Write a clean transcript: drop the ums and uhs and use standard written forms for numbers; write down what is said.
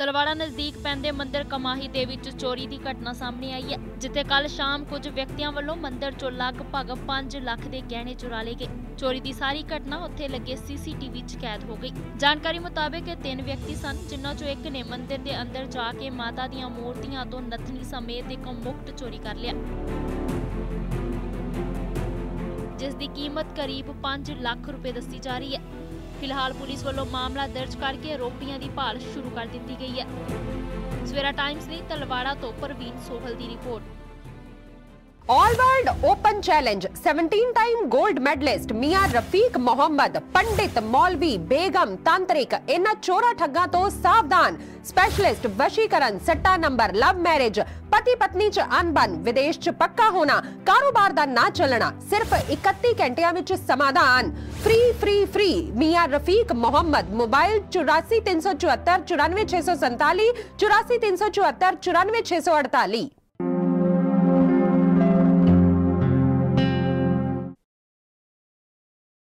तलवाड़ा नज़दीक पैंदे मंदिर कमाही दे विच चोरी की घटना सामने आई है, जिथे कल शाम कुछ व्यक्तियों वालों मंदिर चों लगभग 5 लाख के गहने चुरा ले गए। चोरी की सारी घटना उत्थे लगे CCTV च कैद हो गई। जानकारी मुताबिक 3 व्यक्ति सन, जिन्हां चों एक ने मंदिर के अंदर जाके माता दीआं मूर्तियां तो नथनी समेत एक मुकुट चोरी कर लिया, जिसकी कीमत करीब 5 लाख रुपए दसी जा रही है। फिलहाल पुलिस वालों मामला दर्ज करके आरोपियों की भाल शुरू कर दी गई है। सवेरा टाइम्स ने तलवाड़ा तो परवीन सोहल की रिपोर्ट। ऑल वर्ल्ड ओपन चैलेंज 17-टाइम गोल्ड मेडलिस्ट मियां रफीक मोहम्मद, पंडित, मौलवी, बेगम, तांत्रिक, इन चोरा ठग्गां तो सावधान। स्पेशलिस्ट वशीकरण, सट्टा नंबर, लव मैरिज, पति पत्नी च अनबन, विदेश च पक्का होना, कारोबार दा ना चलना, सिर्फ 31 घंटिया विच समाधान। Free free free Miyan Rafiq Mohammad. Mobile 84 374 94 647 84 374 94 648।